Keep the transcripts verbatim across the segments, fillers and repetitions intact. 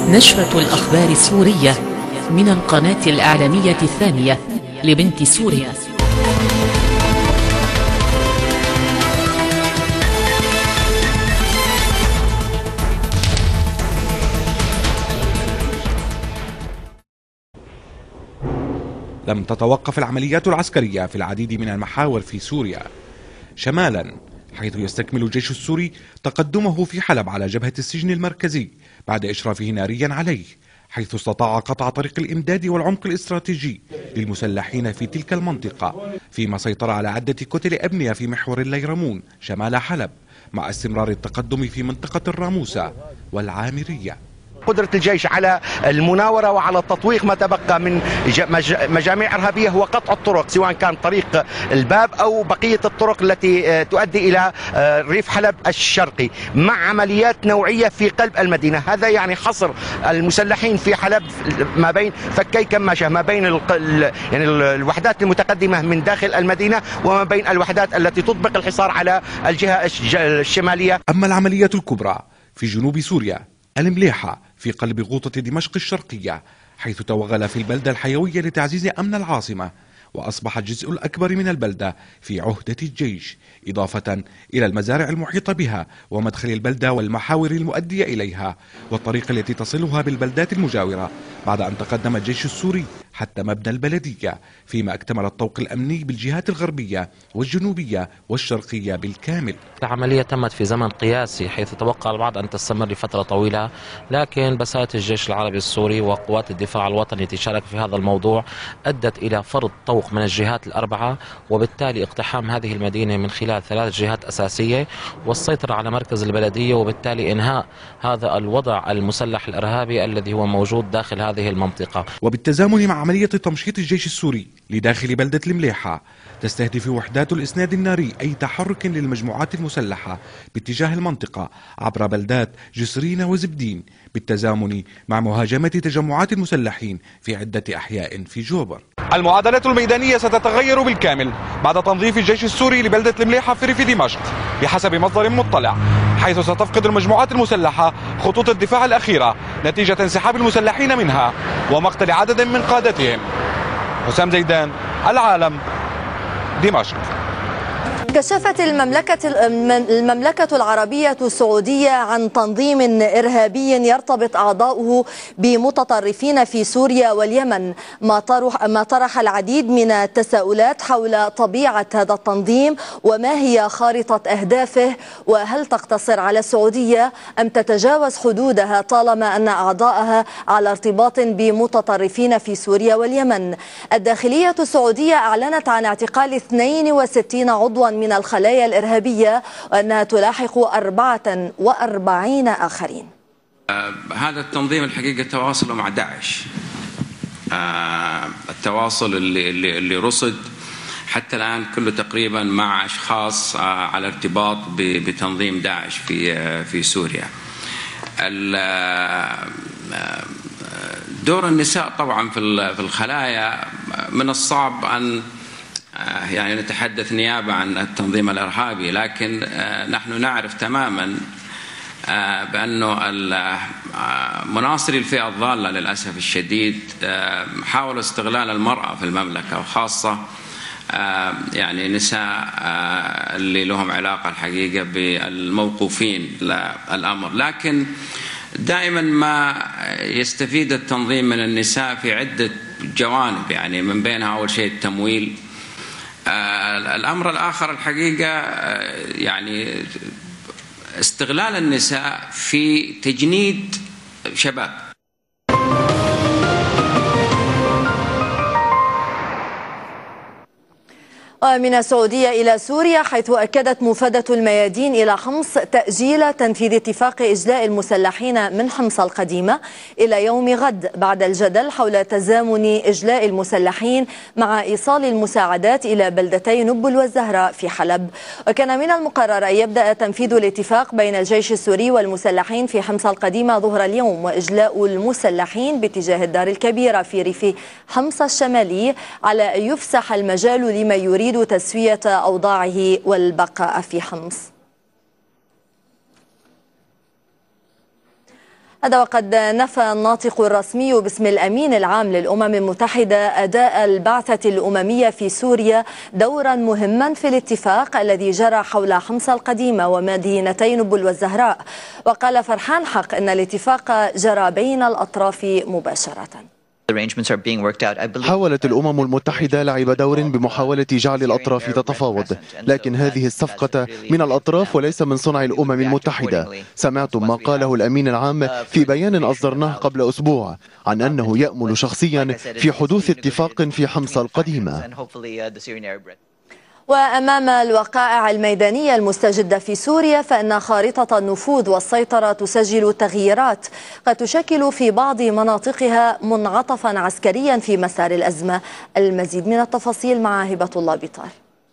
نشرة الأخبار السورية من القناة الإعلامية الثانية لبنت سوريا. لم تتوقف العمليات العسكرية في العديد من المحاور في سوريا. شمالا، حيث يستكمل الجيش السوري تقدمه في حلب على جبهة السجن المركزي بعد إشرافه ناريا عليه، حيث استطاع قطع طريق الإمداد والعمق الاستراتيجي للمسلحين في تلك المنطقة، فيما سيطر على عدة كتل أبنية في محور الليرمون شمال حلب، مع استمرار التقدم في منطقة الراموسة والعامرية. قدرة الجيش على المناورة وعلى التطويق ما تبقى من مجاميع إرهابية هو قطع الطرق، سواء كان طريق الباب أو بقية الطرق التي تؤدي إلى ريف حلب الشرقي، مع عمليات نوعية في قلب المدينة. هذا يعني حصر المسلحين في حلب ما بين فكي كماشة، ما بين ال يعني الوحدات المتقدمة من داخل المدينة وما بين الوحدات التي تطبق الحصار على الجهة الشمالية. أما العملية الكبرى في جنوب سوريا، المليحة في قلب غوطة دمشق الشرقية، حيث توغل في البلدة الحيوية لتعزيز أمن العاصمة، وأصبح الجزء الأكبر من البلدة في عهدة الجيش، إضافة إلى المزارع المحيطة بها ومدخل البلدة والمحاور المؤدية إليها والطريق التي تصلها بالبلدات المجاورة، بعد أن تقدم الجيش السوري حتى مبنى البلدية، فيما اكتمل الطوق الأمني بالجهات الغربية والجنوبية والشرقية بالكامل. العملية تمت في زمن قياسي، حيث توقع البعض أن تستمر لفترة طويلة، لكن بساطة الجيش العربي السوري وقوات الدفاع الوطني التي شاركت في هذا الموضوع أدت إلى فرض طوق من الجهات الأربعة، وبالتالي اقتحام هذه المدينة من خلال ثلاث جهات أساسية والسيطرة على مركز البلدية، وبالتالي إنهاء هذا الوضع المسلح الإرهابي الذي هو موجود داخل هذه المنطقة. وبالتزامن مع عملية تمشيط الجيش السوري لداخل بلدة المليحة، تستهدف وحدات الإسناد الناري أي تحرك للمجموعات المسلحة باتجاه المنطقة عبر بلدات جسرين وزبدين، بالتزامن مع مهاجمة تجمعات المسلحين في عدة أحياء في جوبر. المعادلة الميدانية ستتغير بالكامل بعد تنظيف الجيش السوري لبلدة المليحة في ريف دمشق بحسب مصدر مطلع، حيث ستفقد المجموعات المسلحة خطوط الدفاع الأخيرة نتيجة انسحاب المسلحين منها ومقتل عدد من قادتهم. حسام زيدان، العالم، دمشق. كشفت المملكة المملكة العربية السعودية عن تنظيم إرهابي يرتبط أعضاؤه بمتطرفين في سوريا واليمن، ما طرح ما طرح العديد من التساؤلات حول طبيعة هذا التنظيم وما هي خارطة أهدافه، وهل تقتصر على السعودية أم تتجاوز حدودها طالما أن أعضاءها على ارتباط بمتطرفين في سوريا واليمن. الداخلية السعودية أعلنت عن اعتقال اثنين وستين عضوا من من الخلايا الإرهابية وأنها تلاحق أربعة وأربعين آخرين. آه هذا التنظيم الحقيقة تواصله مع داعش، آه التواصل اللي, اللي, اللي رصد حتى الآن كله تقريبا مع أشخاص آه على ارتباط بتنظيم داعش في آه في سوريا. دور النساء طبعا في الخلايا من الصعب أن يعني نتحدث نيابة عن التنظيم الإرهابي، لكن نحن نعرف تماما بأنه مناصري الفئة الضالة للأسف الشديد حاولوا استغلال المرأة في المملكة، وخاصة يعني نساء اللي لهم علاقة الحقيقة بالموقوفين للأمر، لكن دائما ما يستفيد التنظيم من النساء في عدة جوانب، يعني من بينها أول شيء التمويل. آه الأمر الآخر الحقيقة آه يعني استغلال النساء في تجنيد شباب. من السعودية إلى سوريا، حيث أكدت مفادة الميادين إلى حمص تأجيل تنفيذ اتفاق إجلاء المسلحين من حمص القديمة إلى يوم غد، بعد الجدل حول تزامن إجلاء المسلحين مع إيصال المساعدات إلى بلدتي نبل والزهراء في حلب. وكان من المقرر أن يبدأ تنفيذ الاتفاق بين الجيش السوري والمسلحين في حمص القديمة ظهر اليوم، وإجلاء المسلحين باتجاه الدار الكبيرة في ريف حمص الشمالي على أن يفسح المجال لمن يريد تسوية أوضاعه والبقاء في حمص. هذا وقد نفى الناطق الرسمي باسم الأمين العام للأمم المتحدة أداء البعثة الأممية في سوريا دورا مهما في الاتفاق الذي جرى حول حمص القديمة ومدينتي نبل والزهراء. وقال فرحان حق أن الاتفاق جرى بين الأطراف مباشرة. حاولت الأمم المتحدة لعب دور بمحاولة جعل الأطراف تتفاوض، لكن هذه الصفقة من الأطراف وليس من صنع الأمم المتحدة. سمعتم ما قاله الأمين العام في بيان أصدرناه قبل أسبوع عن أنه يأمل شخصيا في حدوث اتفاق في حمص القديمة. وأمام الوقائع الميدانية المستجدة في سوريا فإن خارطة النفوذ والسيطرة تسجل تغييرات قد تشكل في بعض مناطقها منعطفا عسكريا في مسار الأزمة. المزيد من التفاصيل مع هبة الله بطار.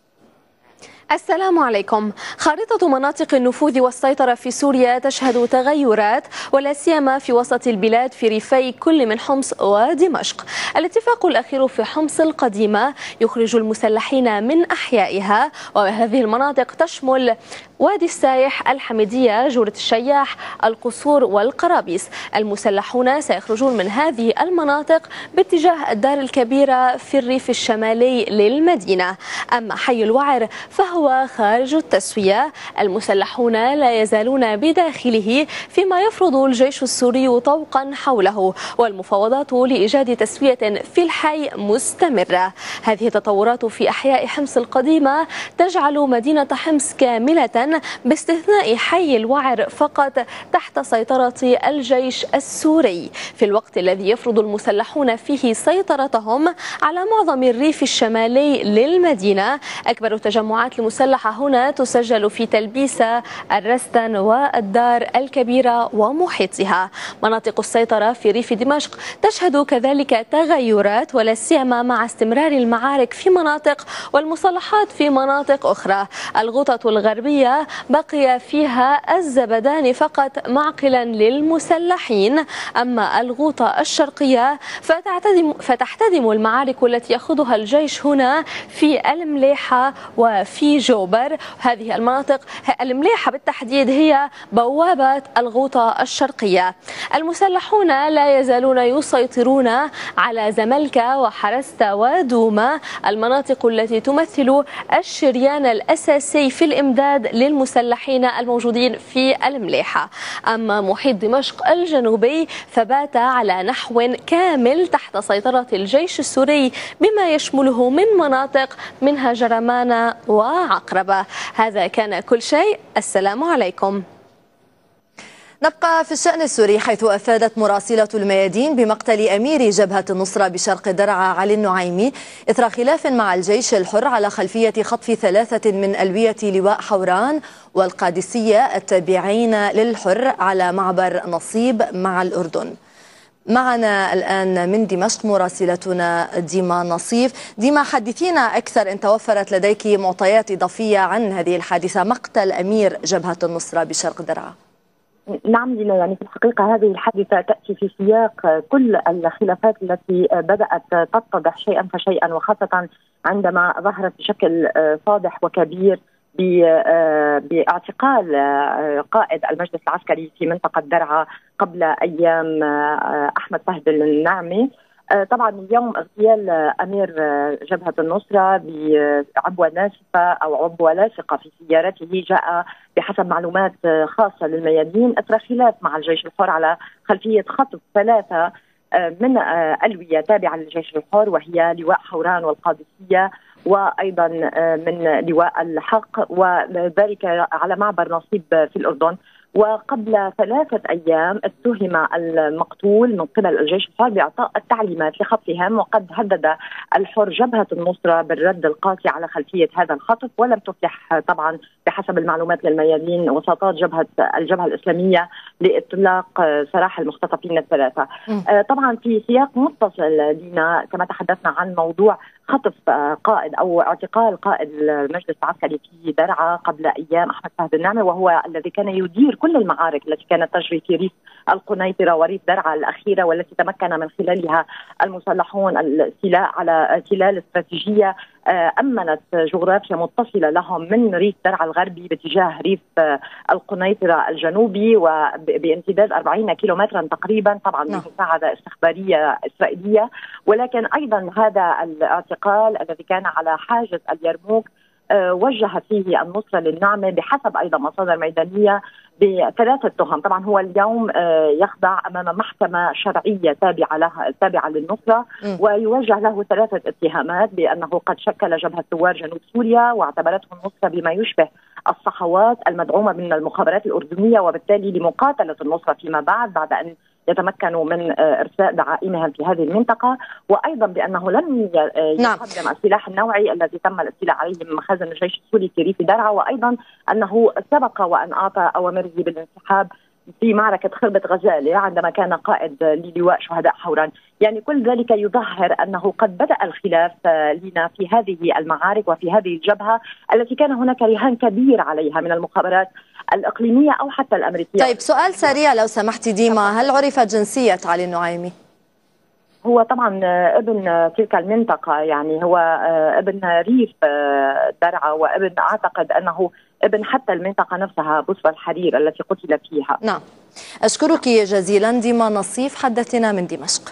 السلام عليكم. خارطة مناطق النفوذ والسيطرة في سوريا تشهد تغيرات ولا سيما في وسط البلاد في ريفي كل من حمص ودمشق. الاتفاق الأخير في حمص القديمة يخرج المسلحين من أحيائها، وهذه المناطق تشمل وادي السايح، الحميدية، جورة الشياح، القصور والقرابيس. المسلحون سيخرجون من هذه المناطق باتجاه الدار الكبيرة في الريف الشمالي للمدينة. أما حي الوعر فهو خارج التسوية. المسلحون لا يزالون بداخله فيما يفرض الجيش السوري طوقا حوله، والمفاوضات لإيجاد تسوية في الحي مستمرة. هذه التطورات في أحياء حمص القديمة تجعل مدينة حمص كاملة باستثناء حي الوعر فقط تحت سيطرة الجيش السوري، في الوقت الذي يفرض المسلحون فيه سيطرتهم على معظم الريف الشمالي للمدينة. أكبر التجمعات المسلحة هنا تسجل في تلبيسة، الرستن والدار الكبيرة ومحيطها. مناطق السيطرة في ريف دمشق تشهد كذلك تغيرات ولا سيما مع استمرار المعارك في مناطق والمصالحات في مناطق أخرى. الغوطة الغربية بقي فيها الزبدان فقط معقلا للمسلحين، أما الغوطة الشرقية فتحتدم, فتحتدم المعارك التي يخوضها الجيش هنا في المليحة وفي جوبر. هذه المناطق المليحة بالتحديد هي بوابة الغوطة الشرقية. المسلحون لا يزالون يسيطرون على زملكة وحرستة ودوما، المناطق التي تمثل الشريان الأساسي في الإمداد للمسلحين الموجودين في المليحة. أما محيط دمشق الجنوبي فبات على نحو كامل تحت سيطرة الجيش السوري بما يشمله من مناطق منها جرمانة وعقربة. هذا كان كل شيء. السلام عليكم. نبقى في الشأن السوري، حيث أفادت مراسلة الميادين بمقتل أمير جبهة النصرة بشرق درعا علي النعيمي إثر خلاف مع الجيش الحر على خلفية خطف ثلاثة من ألوية لواء حوران والقادسية التابعين للحر على معبر نصيب مع الأردن. معنا الآن من دمشق مراسلتنا ديما نصيف. ديما، حدثينا أكثر إن توفرت لديك معطيات إضافية عن هذه الحادثة، مقتل أمير جبهة النصرة بشرق درعا. نعم ليلى، يعني في الحقيقة هذه الحادثة تأتي في سياق كل الخلافات التي بدأت تتضح شيئا فشيئا، وخاصة عندما ظهرت بشكل واضح وكبير باعتقال قائد المجلس العسكري في منطقة درعا قبل أيام أحمد فهد النعمي. طبعا اليوم اغتيال أمير جبهة النصرة بعبوة ناسفة أو عبوة لاصقة في سيارته جاء بحسب معلومات خاصة للميادين أثر خلاف مع الجيش الحر على خلفية خطف ثلاثة من ألوية تابعة للجيش الحر، وهي لواء حوران والقادسية وأيضا من لواء الحق، وذلك على معبر نصيب في الأردن. وقبل ثلاثة أيام اتهم المقتول من قبل الجيش الحر بإعطاء التعليمات لخطفهم، وقد هدد الحر جبهة النصرة بالرد القاسي على خلفية هذا الخطف، ولم تفلح طبعا بحسب المعلومات للميادين وساطات جبهة الجبهة الإسلامية لإطلاق سراح المختطفين الثلاثة. طبعا في سياق متصل دينا كما تحدثنا عن موضوع خطف قائد أو اعتقال قائد المجلس العسكري في درعا قبل أيام أحمد فهد النعمي، وهو الذي كان يدير كل المعارك التي كانت تجري في ريف القنيطرة وريف درعا الأخيرة، والتي تمكن من خلالها المسلحون الاستيلاء على تلال استراتيجية أمنت جغرافيا متصلة لهم من ريف درعا الغربي باتجاه ريف القنيطرة الجنوبي وبامتداد أربعين كيلومترا تقريبا، طبعا بمساعدة استخبارية إسرائيلية. ولكن أيضا هذا الاعتقال الذي كان على حاجز اليرموك وجه فيه النصرة للنعمة بحسب أيضا مصادر ميدانية بثلاثة تهم. طبعا هو اليوم يخضع أمام محكمة شرعية تابعة لها تابعة للنصرة، ويوجه له ثلاثة اتهامات بأنه قد شكل جبهة ثوار جنوب سوريا واعتبرته النصرة بما يشبه الصحوات المدعومة من المخابرات الأردنية، وبالتالي لمقاتلة النصرة فيما بعد بعد أن يتمكنوا من إرساء دعائمهم في هذه المنطقة، وأيضا بأنه لم يقدم السلاح النوعي الذي تم الاستيلاء عليه من مخازن الجيش السوري في ريف درعا، وأيضا أنه سبق وأن أعطى أوامره بالانسحاب في معركة خربة غزالة عندما كان قائد للواء شهداء حوران. يعني كل ذلك يظهر أنه قد بدأ الخلاف لنا في هذه المعارك وفي هذه الجبهة التي كان هناك رهان كبير عليها من المخابرات الإقليمية أو حتى الأمريكية. طيب سؤال سريع لو سمحتي ديما، هل عرفت جنسية علي النعيمي؟ هو طبعا ابن تلك المنطقة، يعني هو ابن ريف درعا وابن أعتقد أنه ابن حتى المنطقة نفسها بصرة الحرير التي قتل فيها. نعم، أشكرك جزيلا ديما نصيف حدثنا من دمشق.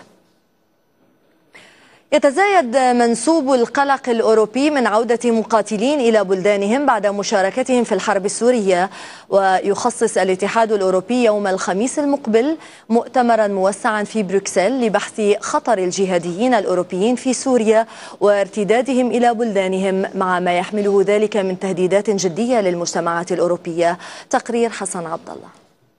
يتزايد منسوب القلق الأوروبي من عودة مقاتلين إلى بلدانهم بعد مشاركتهم في الحرب السورية، ويخصص الاتحاد الأوروبي يوم الخميس المقبل مؤتمرا موسعا في بروكسل لبحث خطر الجهاديين الأوروبيين في سوريا وارتدادهم إلى بلدانهم مع ما يحمله ذلك من تهديدات جدية للمجتمعات الأوروبية. تقرير حسن عبد الله.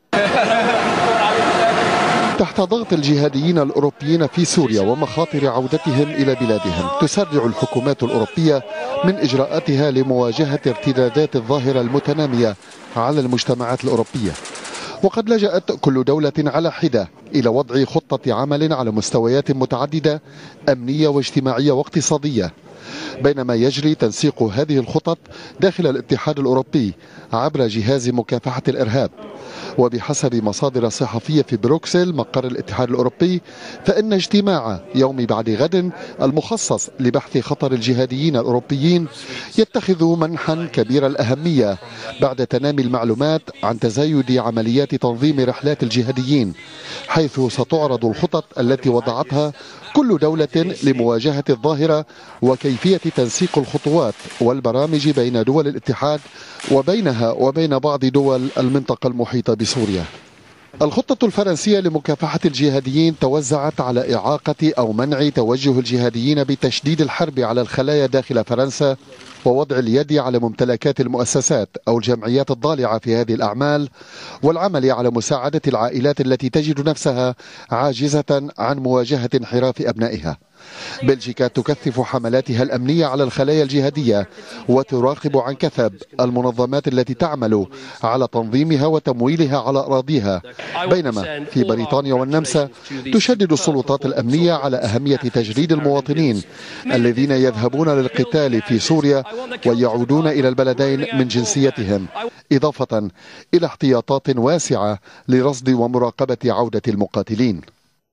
تحت ضغط الجهاديين الأوروبيين في سوريا ومخاطر عودتهم إلى بلادهم، تسرع الحكومات الأوروبية من إجراءاتها لمواجهة ارتدادات الظاهرة المتنامية على المجتمعات الأوروبية. وقد لجأت كل دولة على حدة إلى وضع خطة عمل على مستويات متعددة أمنية واجتماعية واقتصادية، بينما يجري تنسيق هذه الخطط داخل الاتحاد الأوروبي عبر جهاز مكافحة الإرهاب. وبحسب مصادر صحفية في بروكسل مقر الاتحاد الأوروبي، فإن اجتماع يوم بعد غد المخصص لبحث خطر الجهاديين الأوروبيين يتخذ منحا كبير الأهمية بعد تنامي المعلومات عن تزايد عمليات تنظيم رحلات الجهاديين، حيث ستعرض الخطط التي وضعتها كل دولة لمواجهة الظاهرة وكيفية تنسيق الخطوات والبرامج بين دول الاتحاد وبينها وبين بعض دول المنطقة المحيطة بسوريا. الخطة الفرنسية لمكافحة الجهاديين توزعت على إعاقة أو منع توجه الجهاديين بتشديد الحرب على الخلايا داخل فرنسا، ووضع اليد على ممتلكات المؤسسات أو الجمعيات الضالعة في هذه الأعمال، والعمل على مساعدة العائلات التي تجد نفسها عاجزة عن مواجهة انحراف أبنائها. بلجيكا تكثف حملاتها الأمنية على الخلايا الجهادية وتراقب عن كثب المنظمات التي تعمل على تنظيمها وتمويلها على أراضيها، بينما في بريطانيا والنمسا تشدد السلطات الأمنية على أهمية تجريد المواطنين الذين يذهبون للقتال في سوريا ويعودون إلى البلدين من جنسيتهم، إضافة إلى احتياطات واسعة لرصد ومراقبة عودة المقاتلين.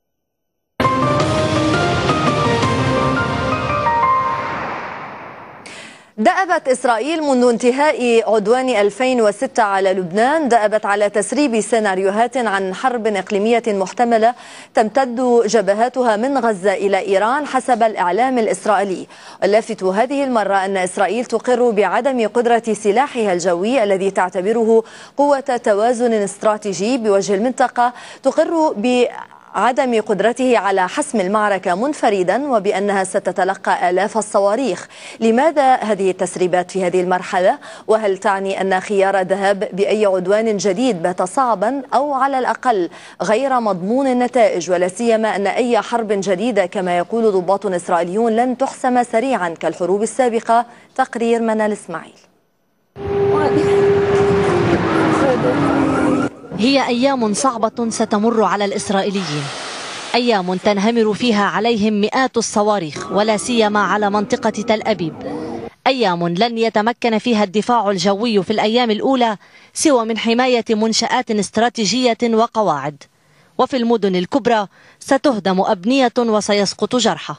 دأبت إسرائيل منذ انتهاء عدوان ألفين وستة على لبنان، دأبت على تسريب سيناريوهات عن حرب إقليمية محتملة تمتد جبهاتها من غزة إلى إيران حسب الإعلام الإسرائيلي. اللافت هذه المرة أن إسرائيل تقر بعدم قدرة سلاحها الجوي الذي تعتبره قوة توازن استراتيجي بوجه المنطقة، تقر ب عدم قدرته على حسم المعركة منفردا، وبأنها ستتلقى آلاف الصواريخ. لماذا هذه التسريبات في هذه المرحلة؟ وهل تعني أن خيار الذهاب بأي عدوان جديد بات صعبا أو على الأقل غير مضمون النتائج، ولا سيما أن أي حرب جديدة كما يقول ضباط إسرائيليون لن تحسم سريعا كالحروب السابقة؟ تقرير منال إسماعيل. هي أيام صعبة ستمر على الإسرائيليين، أيام تنهمر فيها عليهم مئات الصواريخ ولا سيما على منطقة تل أبيب، أيام لن يتمكن فيها الدفاع الجوي في الأيام الأولى سوى من حماية منشآت استراتيجية وقواعد، وفي المدن الكبرى ستهدم أبنية وسيسقط جرحى.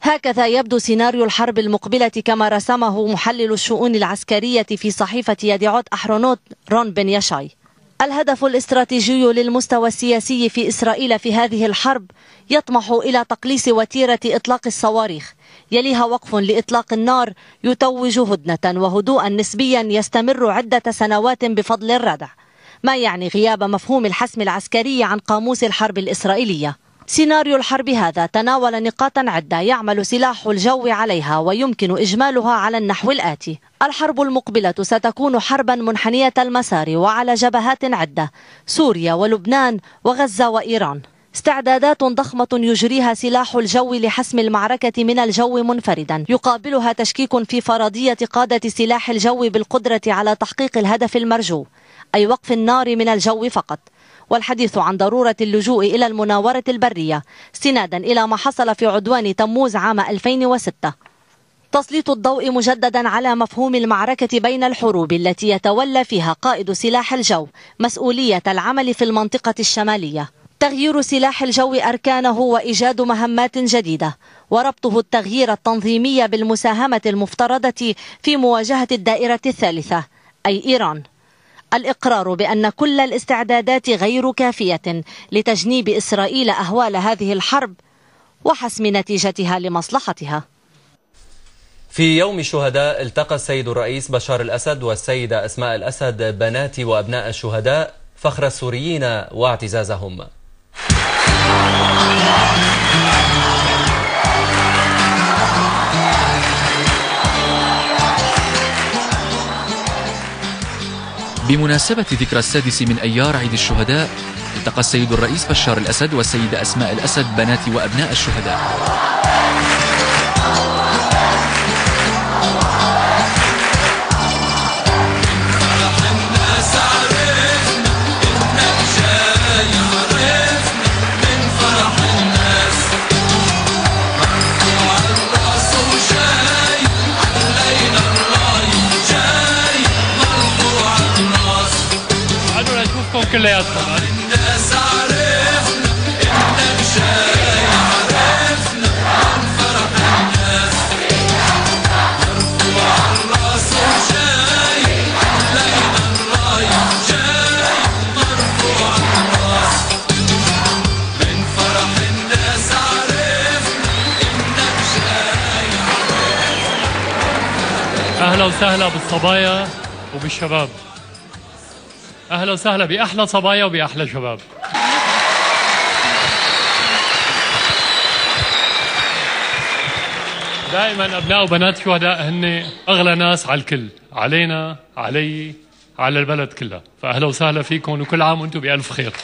هكذا يبدو سيناريو الحرب المقبلة كما رسمه محلل الشؤون العسكرية في صحيفة يديعوت أحرونوت رون بن يشاي. الهدف الاستراتيجي للمستوى السياسي في إسرائيل في هذه الحرب يطمح إلى تقليص وتيرة إطلاق الصواريخ، يليها وقف لإطلاق النار يتوج هدنة وهدوءا نسبيا يستمر عدة سنوات بفضل الردع، ما يعني غياب مفهوم الحسم العسكري عن قاموس الحرب الإسرائيلية. سيناريو الحرب هذا تناول نقاطا عدة يعمل سلاح الجو عليها ويمكن إجمالها على النحو الآتي: الحرب المقبلة ستكون حربا منحنية المسار وعلى جبهات عدة، سوريا ولبنان وغزة وإيران. استعدادات ضخمة يجريها سلاح الجو لحسم المعركة من الجو منفردا، يقابلها تشكيك في فرضية قادة سلاح الجو بالقدرة على تحقيق الهدف المرجو، أي وقف النار من الجو فقط، والحديث عن ضرورة اللجوء إلى المناورة البرية استنادا إلى ما حصل في عدوان تموز عام ألفين وستة. تسليط الضوء مجددا على مفهوم المعركة بين الحروب التي يتولى فيها قائد سلاح الجو مسؤولية العمل في المنطقة الشمالية، تغيير سلاح الجو أركانه وإيجاد مهمات جديدة، وربطه التغيير التنظيمي بالمساهمة المفترضة في مواجهة الدائرة الثالثة أي إيران. الإقرار بأن كل الاستعدادات غير كافية لتجنيب إسرائيل أهوال هذه الحرب وحسم نتيجتها لمصلحتها. في يوم الشهداء التقى السيد الرئيس بشار الأسد والسيدة أسماء الأسد بنات وأبناء الشهداء فخر السوريين واعتزازهم. بمناسبة ذكرى السادس من أيار عيد الشهداء التقى السيد الرئيس بشار الأسد والسيدة أسماء الأسد بنات وأبناء الشهداء. كلياتكم الناس عرفنا انك جاي، عرفنا عن فرح الناس مرفوع الراس وجاي، علينا الرايح جاي مرفوع الراس من فرح الناس عرفنا انك جاي، عرفنا. اهلا وسهلا بالصبايا وبالشباب، أهلا وسهلا بأحلى صبايا وبأحلى شباب. دائما أبناء وبنات الشهداء هن أغلى ناس على الكل، علينا، علي، على البلد كلها، فأهلا وسهلا فيكم وكل عام وأنتم بألف خير.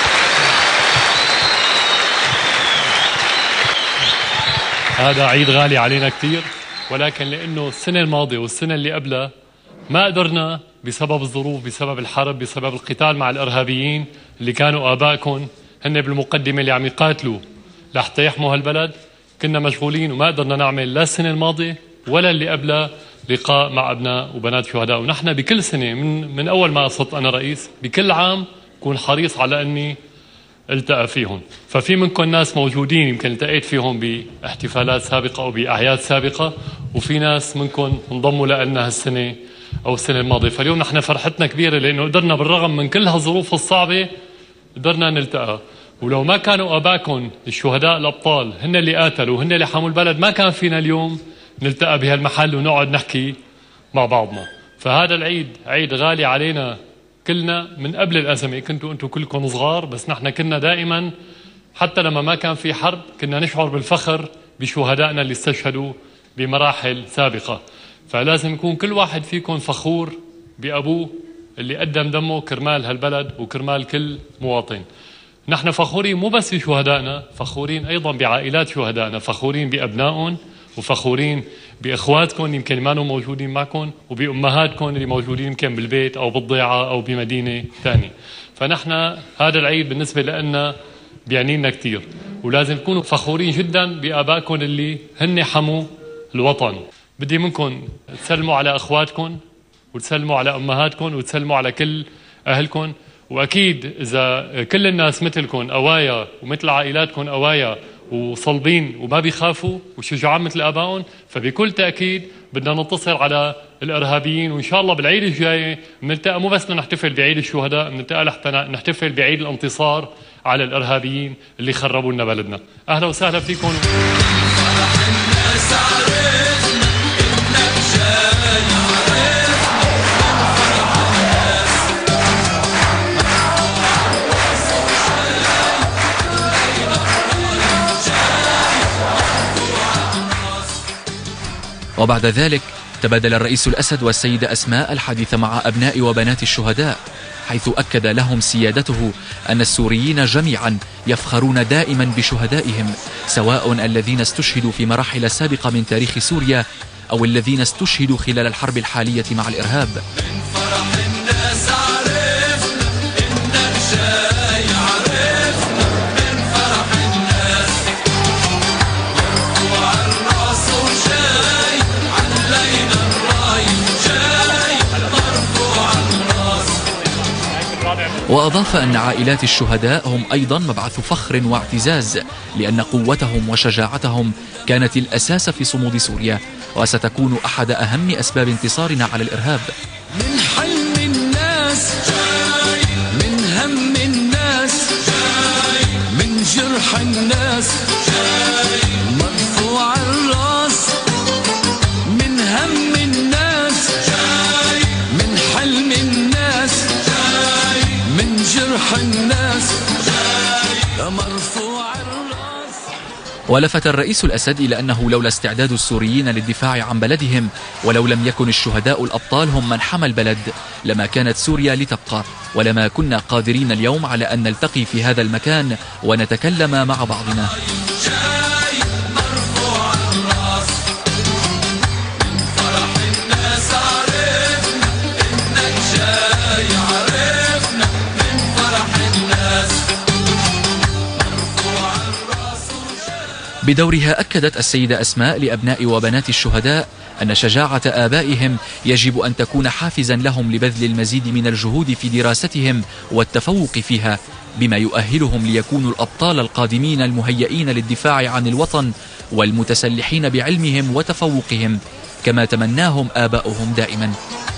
هذا عيد غالي علينا كثير، ولكن لأنه السنة الماضية والسنة اللي قبلها ما قدرنا بسبب الظروف، بسبب الحرب، بسبب القتال مع الإرهابيين اللي كانوا آبائكم هن بالمقدمة اللي عم يقاتلوا لحتى يحموا هالبلد، كنا مشغولين وما قدرنا نعمل لا السنة الماضية ولا اللي قبلها لقاء مع أبناء وبنات شهداء. ونحن بكل سنة من, من أول ما صرت أنا رئيس بكل عام كون حريص على أني التقى فيهم. ففي منكم ناس موجودين يمكن التقيت فيهم باحتفالات سابقة أو بأعياد سابقة، وفي ناس منكم انضموا لنا هالسنة أو السنة الماضية. فاليوم نحن فرحتنا كبيرة لأنه قدرنا بالرغم من كل هالظروف الصعبة قدرنا نلتقى. ولو ما كانوا أباكم الشهداء الأبطال هن اللي قاتلوا وهن اللي حموا البلد ما كان فينا اليوم نلتقى بهالمحل ونقعد نحكي مع بعضنا. فهذا العيد عيد غالي علينا كلنا من قبل الأزمة. كنتوا أنتوا كلكم صغار، بس نحن كنا دائما حتى لما ما كان في حرب كنا نشعر بالفخر بشهدائنا اللي استشهدوا بمراحل سابقة. فلازم يكون كل واحد فيكم فخور بأبوه اللي قدم دمه كرمال هالبلد وكرمال كل مواطن. نحن فخورين مو بس بشهدائنا، فخورين أيضا بعائلات شهدائنا، فخورين بأبنائهم وفخورين بإخواتكم يمكن ما موجودين معكم وبأمهاتكم اللي موجودين يمكن بالبيت أو بالضيعة أو بمدينة ثانية. فنحن هذا العيد بالنسبة لنا بيعني لنا كثير، ولازم تكونوا فخورين جدا بآبائكم اللي هن حموا الوطن. بدي منكم تسلموا على أخواتكم وتسلموا على أمهاتكم وتسلموا على كل أهلكم. وأكيد إذا كل الناس مثلكم قوايا ومثل عائلاتكم قوايا وصلبين وما بيخافوا وشجعان مثل آبائهم، فبكل تأكيد بدنا ننتصر على الإرهابيين. وإن شاء الله بالعيد الجاي بنلتقى مو بس نحتفل بعيد الشهداء، بنلتقى لحتى نحتفل بعيد الانتصار على الإرهابيين اللي خربوا لنا بلدنا. أهلا وسهلا فيكم. وبعد ذلك تبادل الرئيس الأسد والسيدة أسماء الحديث مع أبناء وبنات الشهداء، حيث أكد لهم سيادته أن السوريين جميعا يفخرون دائما بشهدائهم، سواء الذين استشهدوا في مراحل سابقة من تاريخ سوريا أو الذين استشهدوا خلال الحرب الحالية مع الإرهاب. وأضاف أن عائلات الشهداء هم أيضا مبعث فخر واعتزاز، لأن قوتهم وشجاعتهم كانت الأساس في صمود سوريا، وستكون أحد أهم أسباب انتصارنا على الإرهاب. من حلم الناس، من هم الناس، من جرح الناس، مرفوع الراس، من هم الناس، من حلم الناس، من جرح الناس، مرفوع الراس. ولفت الرئيس الأسد إلى أنه لولا استعداد السوريين للدفاع عن بلدهم، ولو لم يكن الشهداء الأبطال هم من حمى البلد، لما كانت سوريا لتبقى، ولما كنا قادرين اليوم على أن نلتقي في هذا المكان ونتكلم مع بعضنا. بدورها أكدت السيدة أسماء لأبناء وبنات الشهداء أن شجاعة آبائهم يجب أن تكون حافزا لهم لبذل المزيد من الجهود في دراستهم والتفوق فيها، بما يؤهلهم ليكونوا الأبطال القادمين المهيئين للدفاع عن الوطن والمتسلحين بعلمهم وتفوقهم، كما تمناهم آباؤهم دائما.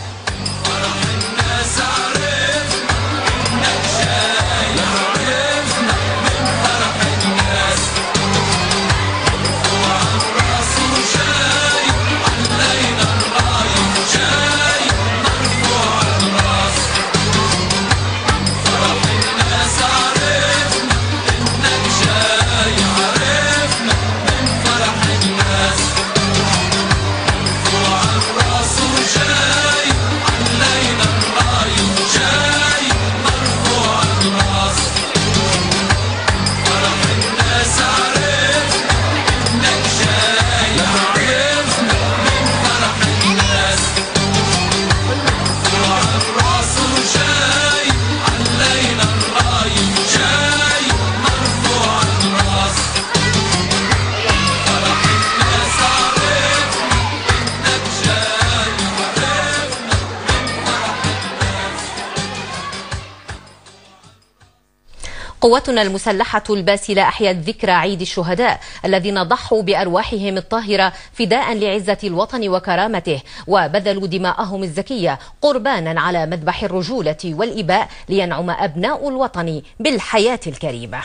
قواتنا المسلحة الباسلة أحيت ذكرى عيد الشهداء الذين ضحوا بأرواحهم الطاهرة فداء لعزة الوطن وكرامته، وبذلوا دماءهم الزكية قربانا على مذبح الرجولة والإباء لينعم أبناء الوطن بالحياة الكريمة.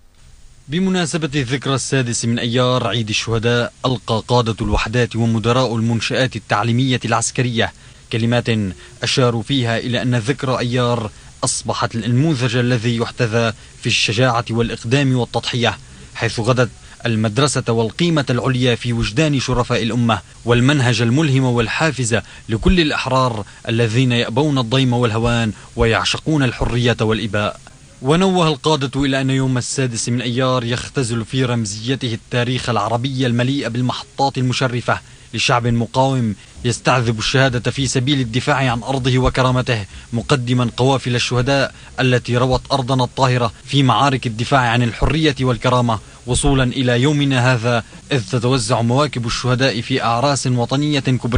بمناسبة الذكرى السادس من أيار عيد الشهداء، ألقى قادة الوحدات ومدراء المنشآت التعليمية العسكرية كلمات أشاروا فيها إلى أن ذكرى أيار أصبحت النموذج الذي يحتذى في الشجاعة والإقدام والتضحية، حيث غدت المدرسة والقيمة العليا في وجدان شرفاء الأمة، والمنهج الملهم والحافز لكل الأحرار الذين يأبون الضيم والهوان ويعشقون الحرية والإباء. ونوه القادة إلى أن يوم السادس من أيار يختزل في رمزيته التاريخ العربي المليء بالمحطات المشرفة لشعب مقاوم يستعذب الشهادة في سبيل الدفاع عن أرضه وكرامته، مقدما قوافل الشهداء التي روت أرضنا الطاهرة في معارك الدفاع عن الحرية والكرامة، وصولا إلى يومنا هذا، إذ تتوزع مواكب الشهداء في أعراس وطنية كبرى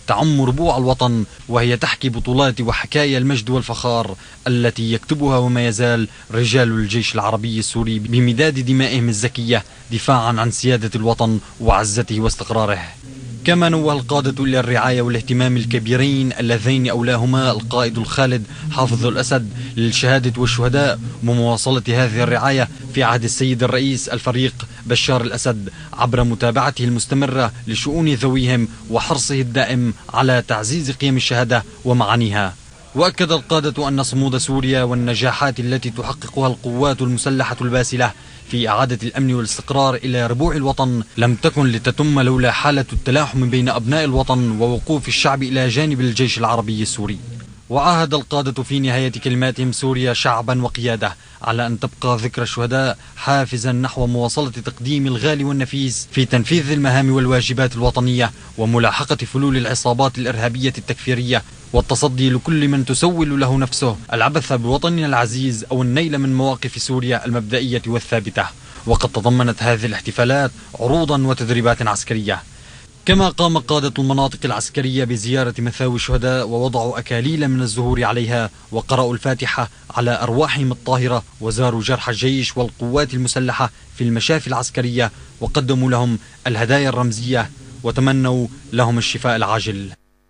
تعم ربوع الوطن، وهي تحكي بطولات وحكايا المجد والفخار التي يكتبها وما يزال رجال الجيش العربي السوري بمداد دمائهم الزكية دفاعا عن سيادة الوطن وعزته واستقراره. كما نوه القادة إلى الرعاية والاهتمام الكبيرين اللذين أولاهما القائد الخالد حافظ الأسد للشهادة والشهداء، ومواصلة هذه الرعاية في عهد السيد الرئيس الفريق بشار الأسد عبر متابعته المستمرة لشؤون ذويهم وحرصه الدائم على تعزيز قيم الشهادة ومعانيها. وأكد القادة أن صمود سوريا والنجاحات التي تحققها القوات المسلحة الباسلة في إعادة الأمن والاستقرار إلى ربوع الوطن لم تكن لتتم لولا حالة التلاحم بين أبناء الوطن ووقوف الشعب إلى جانب الجيش العربي السوري. وعاهد القادة في نهاية كلماتهم سوريا شعبا وقيادة على أن تبقى ذكرى الشهداء حافزا نحو مواصلة تقديم الغالي والنفيس في تنفيذ المهام والواجبات الوطنية وملاحقة فلول العصابات الإرهابية التكفيرية والتصدي لكل من تسول له نفسه العبث بوطننا العزيز أو النيل من مواقف سوريا المبدئية والثابتة. وقد تضمنت هذه الاحتفالات عروضا وتدريبات عسكرية. كما قام قادة المناطق العسكرية بزيارة مثاوي الشهداء ووضعوا أكاليل من الزهور عليها وقرأوا الفاتحة على أرواحهم الطاهرة وزاروا جرحى الجيش والقوات المسلحة في المشافي العسكرية وقدموا لهم الهدايا الرمزية وتمنوا لهم الشفاء العاجل.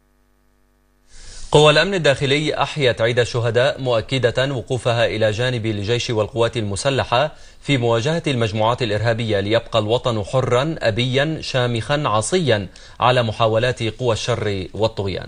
قوى الأمن الداخلي أحيت عيد الشهداء مؤكدة وقوفها إلى جانب الجيش والقوات المسلحة في مواجهة المجموعات الإرهابية ليبقى الوطن حرا أبيا شامخا عصيا على محاولات قوى الشر والطغيان.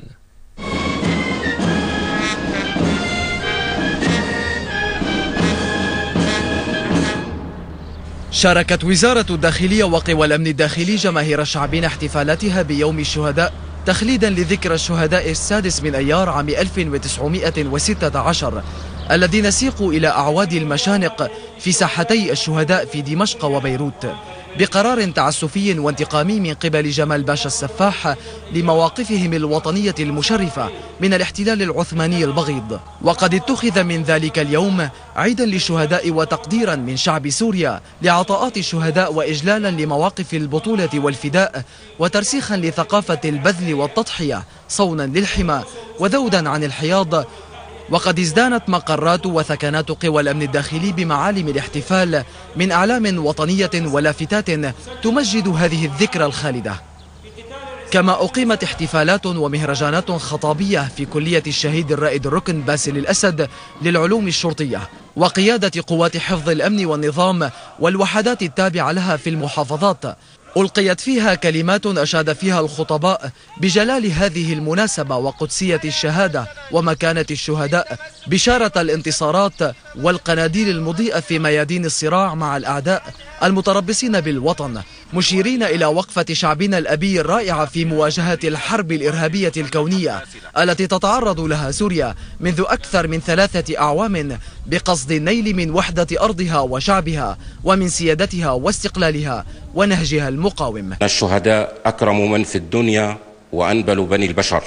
شاركت وزارة الداخلية وقوى الأمن الداخلي جماهير الشعبين احتفالاتها بيوم الشهداء تخليدا لذكرى الشهداء السادس من أيار عام ألف وتسعمائة وستة عشر الذين سيقوا إلى أعواد المشانق في ساحتي الشهداء في دمشق وبيروت بقرار تعسفي وانتقامي من قبل جمال باشا السفاح لمواقفهم الوطنية المشرفة من الاحتلال العثماني البغيض. وقد اتخذ من ذلك اليوم عيدا للشهداء وتقديرا من شعب سوريا لعطاءات الشهداء وإجلالا لمواقف البطولة والفداء وترسيخا لثقافة البذل والتضحية صونا للحمى وذودا عن الحياض. وقد ازدانت مقرات وثكنات قوى الأمن الداخلي بمعالم الاحتفال من أعلام وطنية ولافتات تمجد هذه الذكرى الخالدة. كما أقيمت احتفالات ومهرجانات خطابية في كلية الشهيد الرائد الركن باسل الأسد للعلوم الشرطية وقيادة قوات حفظ الأمن والنظام والوحدات التابعة لها في المحافظات. ألقيت فيها كلمات أشاد فيها الخطباء بجلال هذه المناسبة وقدسية الشهادة ومكانة الشهداء، بشارة الانتصارات والقناديل المضيئة في ميادين الصراع مع الأعداء المتربصين بالوطن، مشيرين إلى وقفة شعبنا الأبي الرائعة في مواجهة الحرب الإرهابية الكونية التي تتعرض لها سوريا منذ أكثر من ثلاثة أعوام بقصد النيل من وحدة أرضها وشعبها ومن سيادتها واستقلالها ونهجها المقاوم. الشهداء أكرم من في الدنيا وأنبل بني البشر،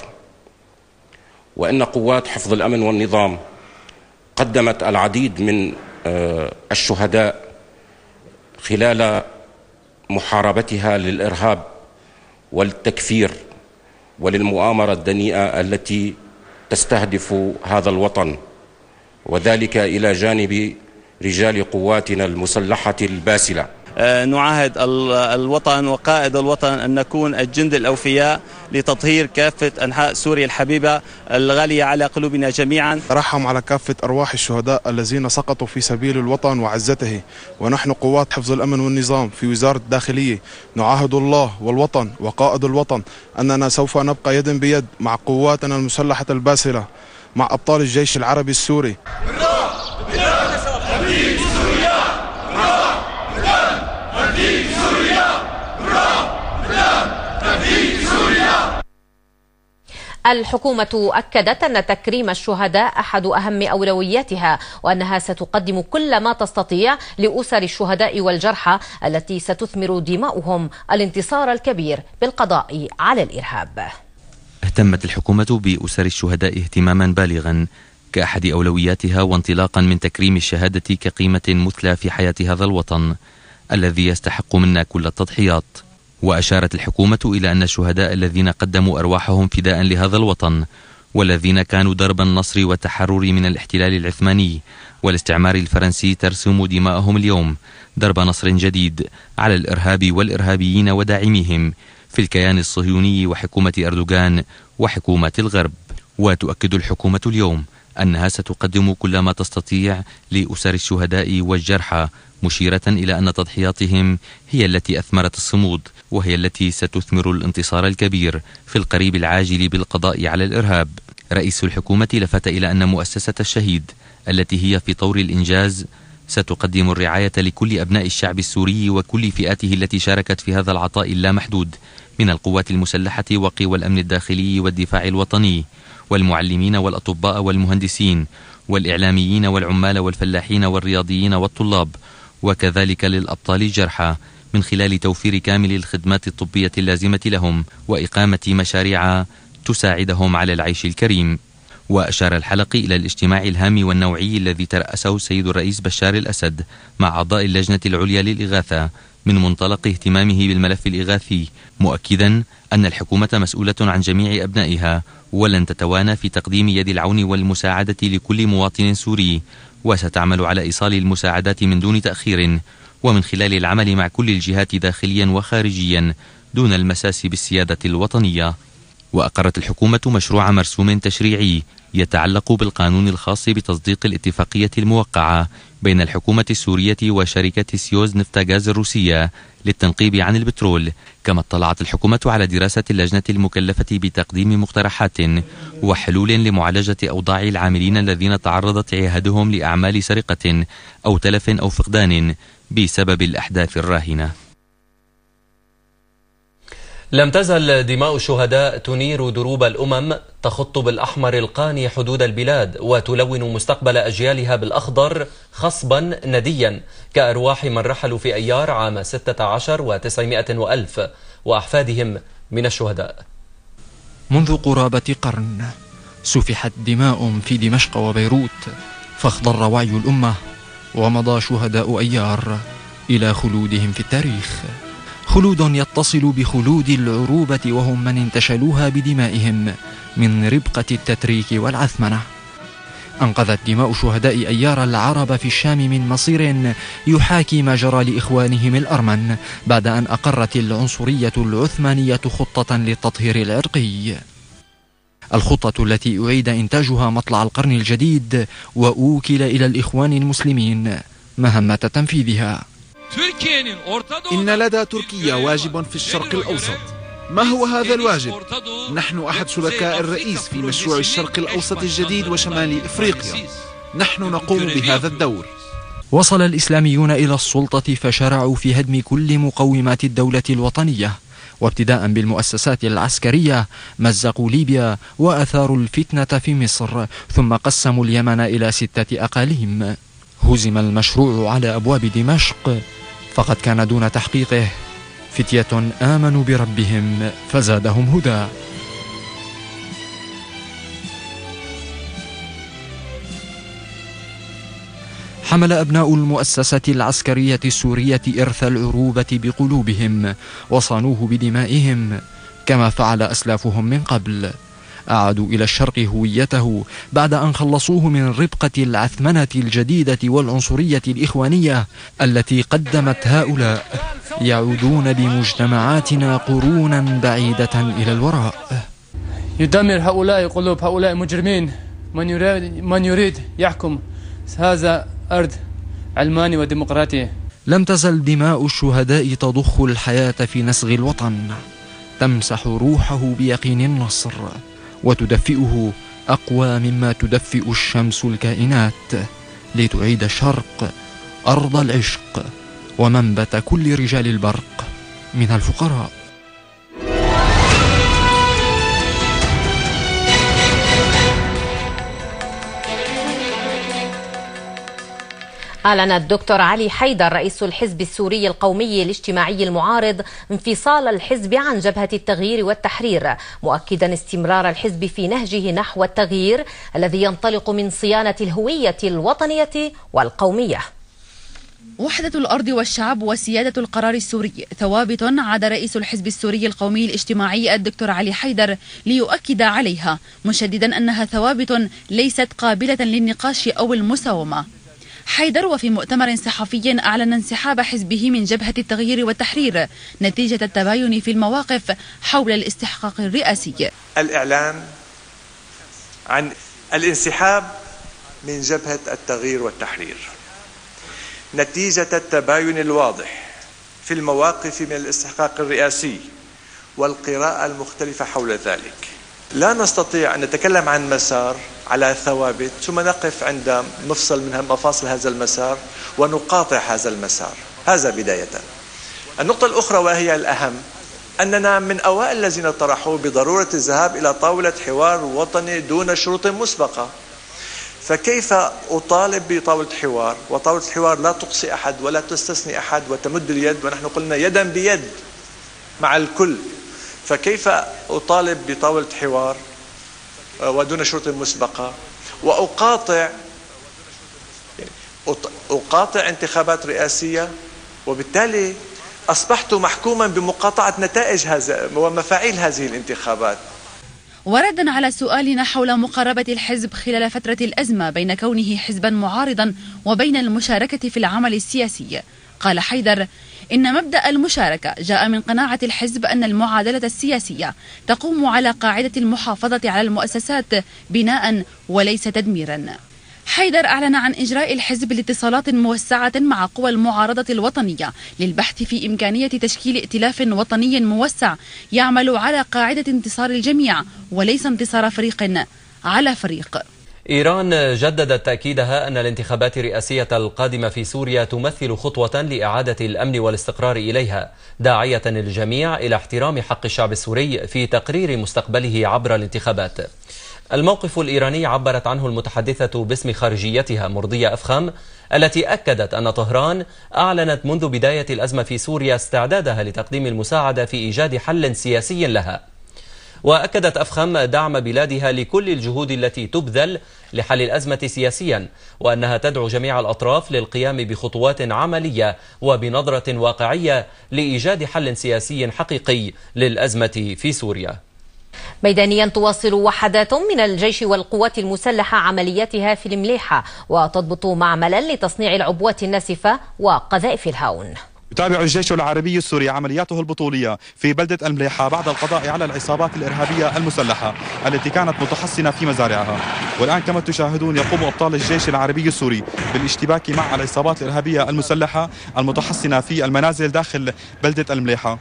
وإن قوات حفظ الأمن والنظام قدمت العديد من الشهداء خلال محاربتها للإرهاب والتكفير وللمؤامرة الدنيئة التي تستهدف هذا الوطن، وذلك إلى جانب رجال قواتنا المسلحة الباسلة. نعاهد الوطن وقائد الوطن أن نكون الجند الأوفياء لتطهير كافة أنحاء سوريا الحبيبة الغالية على قلوبنا جميعا. رحم على كافة أرواح الشهداء الذين سقطوا في سبيل الوطن وعزته، ونحن قوات حفظ الأمن والنظام في وزارة الداخلية نعاهد الله والوطن وقائد الوطن أننا سوف نبقى يدا بيد مع قواتنا المسلحة الباسلة مع أبطال الجيش العربي السوري. الحكومة أكدت أن تكريم الشهداء أحد أهم أولوياتها، وأنها ستقدم كل ما تستطيع لأسر الشهداء والجرحى التي ستثمر دماؤهم الانتصار الكبير بالقضاء على الإرهاب. اهتمت الحكومة بأسر الشهداء اهتماما بالغا كأحد أولوياتها، وانطلاقا من تكريم الشهادة كقيمة مثلى في حياة هذا الوطن الذي يستحق منا كل التضحيات. وأشارت الحكومة إلى أن الشهداء الذين قدموا أرواحهم فداء لهذا الوطن والذين كانوا درب النصر والتحرر من الاحتلال العثماني والاستعمار الفرنسي ترسم دماءهم اليوم درب نصر جديد على الإرهاب والإرهابيين وداعميهم في الكيان الصهيوني وحكومة أردوغان وحكومة الغرب. وتؤكد الحكومة اليوم أنها ستقدم كل ما تستطيع لأسر الشهداء والجرحى، مشيرة إلى أن تضحياتهم هي التي أثمرت الصمود، وهي التي ستثمر الانتصار الكبير في القريب العاجل بالقضاء على الإرهاب. رئيس الحكومة لفت إلى أن مؤسسة الشهيد التي هي في طور الإنجاز ستقدم الرعاية لكل أبناء الشعب السوري وكل فئاته التي شاركت في هذا العطاء اللامحدود من القوات المسلحة وقوى الأمن الداخلي والدفاع الوطني والمعلمين والأطباء والمهندسين والإعلاميين والعمال والفلاحين والرياضيين والطلاب، وكذلك للأبطال الجرحى من خلال توفير كامل الخدمات الطبية اللازمة لهم وإقامة مشاريع تساعدهم على العيش الكريم. وأشار الحلقي إلى الاجتماع الهام والنوعي الذي ترأسه السيد الرئيس بشار الأسد مع أعضاء اللجنة العليا للإغاثة من منطلق اهتمامه بالملف الإغاثي، مؤكدا أن الحكومة مسؤولة عن جميع أبنائها ولن تتوانى في تقديم يد العون والمساعدة لكل مواطن سوري، وستعمل على إيصال المساعدات من دون تأخير ومن خلال العمل مع كل الجهات داخليا وخارجيا دون المساس بالسيادة الوطنية. وأقرت الحكومة مشروع مرسوم تشريعي يتعلق بالقانون الخاص بتصديق الاتفاقية الموقعة بين الحكومة السورية وشركة سيوز نفتاغاز الروسية للتنقيب عن البترول. كما اطلعت الحكومة على دراسة اللجنة المكلفة بتقديم مقترحات وحلول لمعالجة أوضاع العاملين الذين تعرضت عيادهم لأعمال سرقة أو تلف أو فقدان بسبب الأحداث الراهنة. لم تزل دماء الشهداء تنير دروب الأمم، تخط بالأحمر القاني حدود البلاد وتلون مستقبل أجيالها بالأخضر خصبا نديا كأرواح من رحلوا في أيار عام ستة عشر وتسعمائة وألف وأحفادهم من الشهداء. منذ قرابة قرن سفحت دماء في دمشق وبيروت، فاخضر وعي الأمة ومضى شهداء أيار إلى خلودهم في التاريخ، خلود يتصل بخلود العروبة وهم من انتشلوها بدمائهم من ربقة التتريك والعثمنة. أنقذت دماء شهداء أيار العرب في الشام من مصير يحاكي ما جرى لإخوانهم الأرمن بعد أن أقرت العنصرية العثمانية خطة للتطهير العرقي، الخطة التي أعيد إنتاجها مطلع القرن الجديد وأوكل إلى الإخوان المسلمين مهمة تنفيذها. إن لدى تركيا واجب في الشرق الأوسط. ما هو هذا الواجب؟ نحن أحد شركاء الرئيس في مشروع الشرق الأوسط الجديد وشمال إفريقيا. نحن نقوم بهذا الدور. وصل الإسلاميون إلى السلطة فشرعوا في هدم كل مقومات الدولة الوطنية، وابتداء بالمؤسسات العسكرية مزقوا ليبيا وأثاروا الفتنة في مصر، ثم قسموا اليمن إلى ستة أقاليم. هزم المشروع على أبواب دمشق، فقد كان دون تحقيقه فتية آمنوا بربهم فزادهم هدى. حمل أبناء المؤسسة العسكرية السورية إرث العروبة بقلوبهم وصانوه بدمائهم كما فعل أسلافهم من قبل. أعادوا إلى الشرق هويته بعد أن خلصوه من ربقة العثمنة الجديدة والعنصرية الإخوانية التي قدمت هؤلاء. يعودون بمجتمعاتنا قرونا بعيدة إلى الوراء. يدمر هؤلاء قلوب هؤلاء مجرمين. من يريد, من يريد يحكم هذا أرض علماني وديمقراطي. لم تزل دماء الشهداء تضخ الحياة في نسغ الوطن، تمسح روحه بيقين النصر وتدفئه أقوى مما تدفئ الشمس الكائنات، لتعيد الشرق أرض العشق ومنبت كل رجال البرق من الفقراء. أعلن الدكتور علي حيدر رئيس الحزب السوري القومي الاجتماعي المعارض انفصال الحزب عن جبهة التغيير والتحرير، مؤكدا استمرار الحزب في نهجه نحو التغيير الذي ينطلق من صيانة الهوية الوطنية والقومية. وحدة الأرض والشعب وسيادة القرار السوري ثوابت عاد رئيس الحزب السوري القومي الاجتماعي الدكتور علي حيدر ليؤكد عليها، مشددا أنها ثوابت ليست قابلة للنقاش أو المساومة. حيدر وفي مؤتمر صحفي أعلن انسحاب حزبه من جبهة التغيير والتحرير نتيجة التباين في المواقف حول الاستحقاق الرئاسي. الإعلان عن الانسحاب من جبهة التغيير والتحرير نتيجة التباين الواضح في المواقف من الاستحقاق الرئاسي والقراءة المختلفة حول ذلك. لا نستطيع أن نتكلم عن مسار على ثوابت ثم نقف عند مفصل من مفاصل هذا المسار ونقاطع هذا المسار. هذا بداية. النقطة الأخرى وهي الأهم، أننا من أوائل الذين طرحوا بضرورة الذهاب إلى طاولة حوار وطني دون شروط مسبقة. فكيف أطالب بطاولة حوار وطاولة الحوار لا تقصي أحد ولا تستثني أحد وتمد اليد، ونحن قلنا يدا بيد مع الكل، فكيف أطالب بطاولة حوار ودون شروط مسبقة وأقاطع أقاطع انتخابات رئاسية، وبالتالي أصبحت محكوما بمقاطعة نتائج هذا ومفاعيل هذه الانتخابات. وردا على سؤالنا حول مقاربة الحزب خلال فترة الأزمة بين كونه حزبا معارضا وبين المشاركة في العمل السياسي، قال حيدر إن مبدأ المشاركة جاء من قناعة الحزب أن المعادلة السياسية تقوم على قاعدة المحافظة على المؤسسات بناء وليس تدميرا. حيدر أعلن عن إجراء الحزب لاتصالات موسعة مع قوى المعارضة الوطنية للبحث في إمكانية تشكيل ائتلاف وطني موسع يعمل على قاعدة انتصار الجميع وليس انتصار فريق على فريق. إيران جددت تأكيدها أن الانتخابات الرئاسية القادمة في سوريا تمثل خطوة لإعادة الأمن والاستقرار إليها، داعية الجميع إلى احترام حق الشعب السوري في تقرير مستقبله عبر الانتخابات. الموقف الإيراني عبرت عنه المتحدثة باسم خارجيتها مرضية أفخم، التي أكدت أن طهران أعلنت منذ بداية الأزمة في سوريا استعدادها لتقديم المساعدة في إيجاد حل سياسي لها. وأكدت أفخم دعم بلادها لكل الجهود التي تبذل لحل الأزمة سياسيا، وأنها تدعو جميع الأطراف للقيام بخطوات عملية وبنظرة واقعية لإيجاد حل سياسي حقيقي للأزمة في سوريا. ميدانيا تواصل وحدات من الجيش والقوات المسلحة عملياتها في المليحة وتضبط معملا لتصنيع العبوات الناسفة وقذائف الهاون. يتابع الجيش العربي السوري عملياته البطولية في بلدة المليحة بعد القضاء على العصابات الإرهابية المسلحة التي كانت متحصنة في مزارعها. والآن كما تشاهدون يقوم أبطال الجيش العربي السوري بالاشتباك مع العصابات الإرهابية المسلحة المتحصنة في المنازل داخل بلدة المليحة.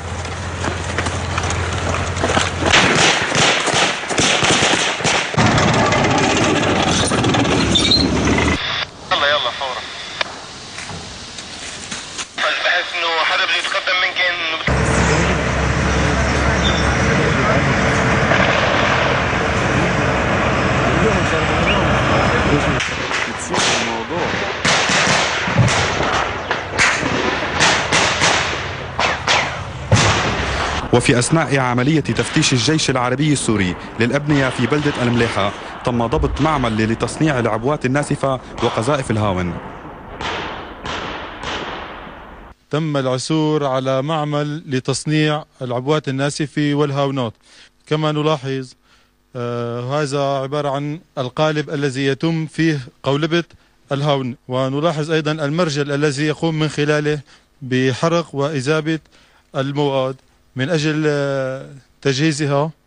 وفي أثناء عملية تفتيش الجيش العربي السوري للأبنية في بلدة المليحة تم ضبط معمل لتصنيع العبوات الناسفة وقذائف الهاون. تم العثور على معمل لتصنيع العبوات الناسفة والهاونات. كما نلاحظ آه هذا عبارة عن القالب الذي يتم فيه قولبة الهاون، ونلاحظ أيضا المرجل الذي يقوم من خلاله بحرق وإذابة المواد من أجل تجهيزها